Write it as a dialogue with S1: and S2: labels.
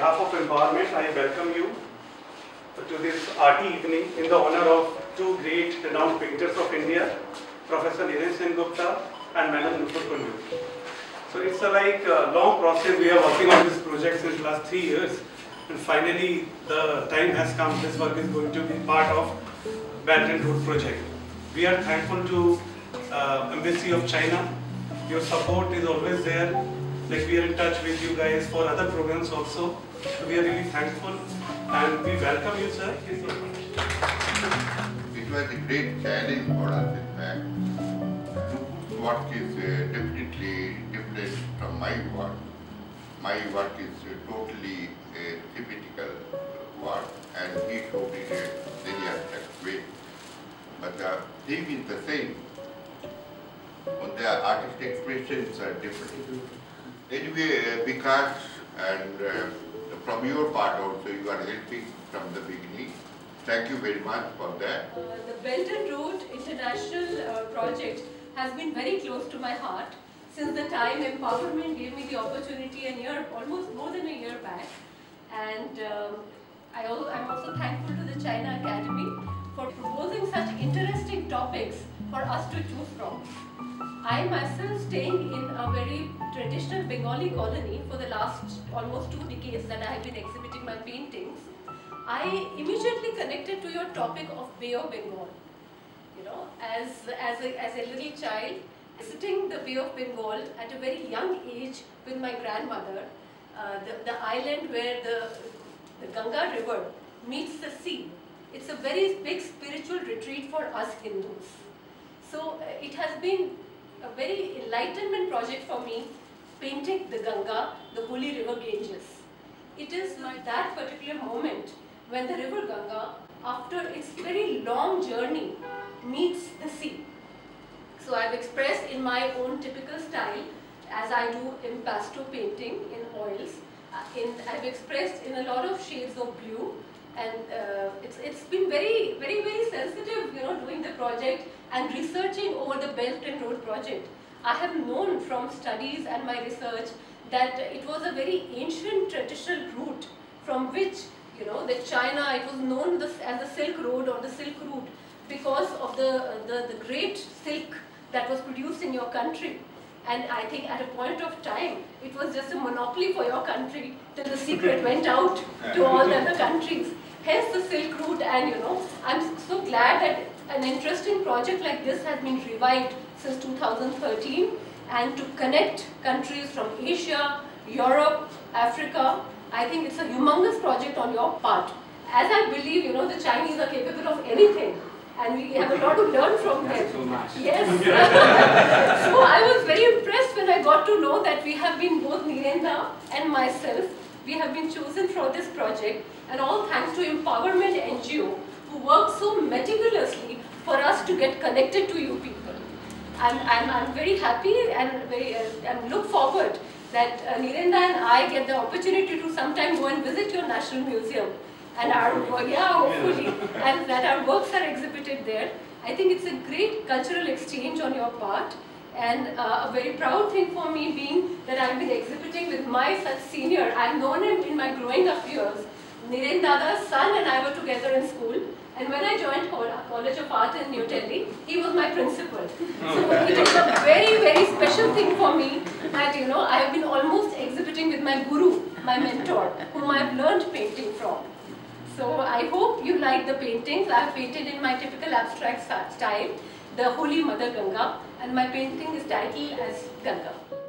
S1: behalf of Empowerment, I welcome you to this arty evening in the honor of two great renowned painters of India, Professor Niren Gupta and Madam Nupur Kundu. So it's a long process. We are working on this project since last 3 years, and finally the time has come. This work is going to be part of Belt and Road project. We are thankful to Embassy of China. Your support is always there. Like, we are in touch with you guys for other programs also. So we are really thankful and we welcome you, sir. Thank you so much.
S2: It was a great challenge for us, in fact. Nupur's work is definitely different from my work. My work is totally a typical work, and he showed it in a very abstract way. But the theme is the same. But the artistic expressions are different. Anyway, Vikas, and from your part also, you are helping from the beginning. Thank you very much for that.
S3: The Belt and Road International project has been very close to my heart since the time Empowerment gave me the opportunity almost more than a year back. And I'm also thankful to the China Academy for proposing such interesting topics for us to choose from. I myself, staying in a very traditional Bengali colony for the last almost 2 decades that I have been exhibiting my paintings, I immediately connected to your topic of Bay of Bengal. You know, as a little child, visiting the Bay of Bengal at a very young age with my grandmother, the island where the Ganga river meets the sea. It's a very big spiritual retreat for us Hindus. So it has been a very enlightenment project for me, painting the Ganga, the holy river Ganges. It is that particular moment when the river Ganga, after its very long journey, meets the sea. So I've expressed in my own typical style, as I do impasto painting in oils. I've expressed in a lot of shades of blue, and it's been very sensitive, you know, doing the project and researching over the Belt and Road project. I have known from studies and my research that it was a very ancient traditional route from which, you know, that China, it was known as the Silk Road or the Silk Route because of the great silk that was produced in your country. And I think at a point of time, it was just a monopoly for your country till the secret went out to all the other countries. Hence the Silk Route, and you know, I'm so glad that an interesting project like this has been revived since 2013, and to connect countries from Asia, Europe, Africa. I think it's a humongous project on your part. As I believe, you know, the Chinese are capable of anything, and we have a lot to learn from them.
S1: So much.
S3: Yes. So I was very impressed when I got to know that we have been, both Nirenda and myself, we have been chosen for this project, and all thanks to Empowerment NGO, who work so meticulously for us to get connected to you people. I'm very happy and look forward that Nirenda and I get the opportunity to sometime go and visit your National Museum, and hopefully, and that our works are exhibited there. I think it's a great cultural exchange on your part, and a very proud thing for me being that I've been exhibiting with my such senior. I've known him in my growing up years. Niren Dada's son and I were together in school, and when I joined College of Art in New Delhi, he was my principal. So it is a very special thing for me that, you know, I have been almost exhibiting with my guru, my mentor, whom I've learned painting from. So I hope you like the paintings. I've painted in my typical abstract style, the Holy Mother Ganga, and my painting is titled as Ganga.